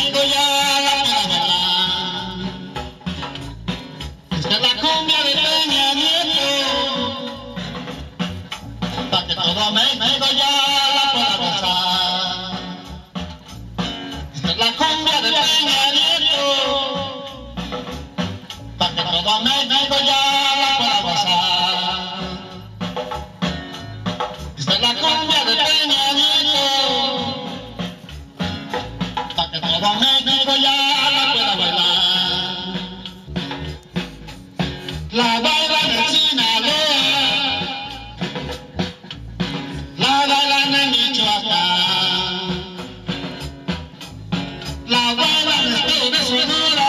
México ya la puedo bailar. Esta es la cumbia de Peña Nieto, para que todo México ya la pueda gozar. Esta es la cumbia de Peña Nieto, para que todo México ya la pueda gozar. Esta es la cumbia de Peña Nieto, para que todo México ya la pueda bailar. La bailan en Sinaloa, la bailan en Michoacán, la bailan en Estado de Sonora,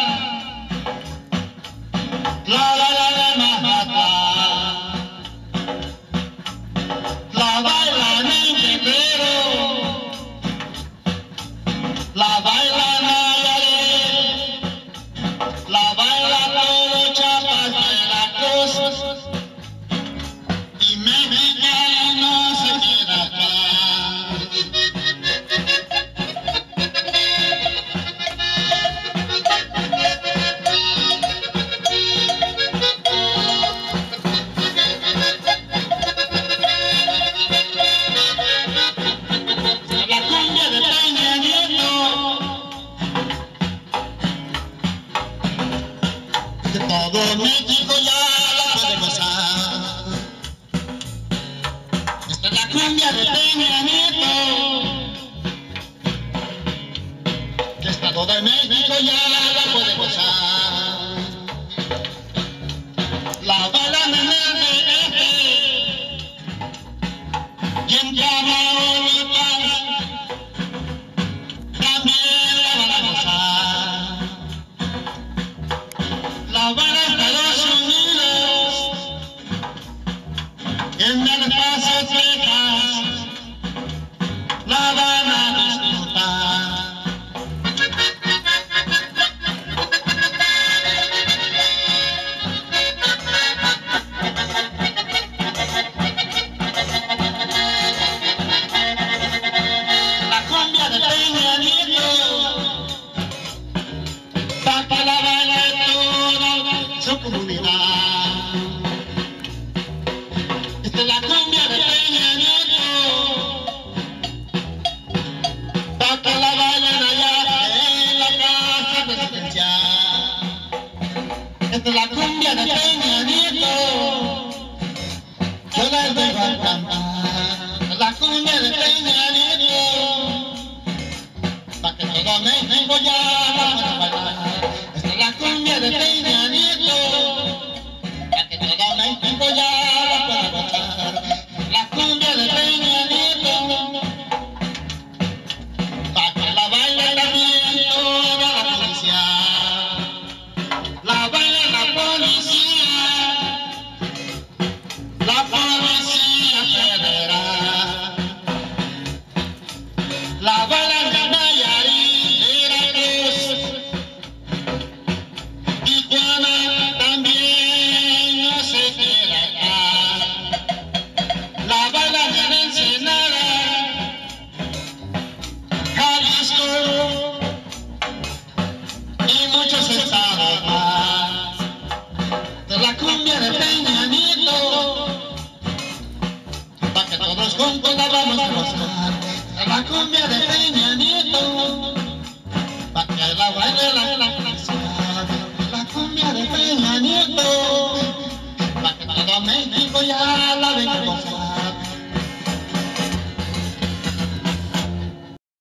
la bailan en Manhattan, la bailan en Guerrero, la bailan en Nayarit, la bailan todo Chiapas, Veracruz, y mexicano no se queda atrás. La cumbia de Peña Nieto, que todo México ya la puede gozar. Esta es la cumbia de Peña Nieto, que hasta todo México ya la puede gozar. La bailan en el DF y en Tamaulipas también la van a gozar. La bailan en Estados Unidos, en el Paso, Texas, la van a disfrutar. La cumbia de Peña Nieto, para que la baile toda su comunidad. Esta es la cumbia de Peña Nieto, para que la bailen allá en la casa presidencial. Esta es la cumbia de Peña Nieto, yo les vengo a cantar. La cumbia de Peña Nieto, para que todo México ya la pueda bailar. Esta es la cumbia de Peña Nieto, para que todo México ya la pueda gozar. La cumbia de Peña Nieto, para que la baile también toda la policía. La baila la policía federal. La baila en Nayarit, Veracruz, Tijuana también no se queda atrás. La bailan en Ensenada, Jalisco y muchos estados más. De la cumbia de Peña Nieto, para que todos juntos la vamos a gozar. De la cumbia de Peña Nieto, para que la baile la policía. La cumbia de Peña Nieto, para que todo México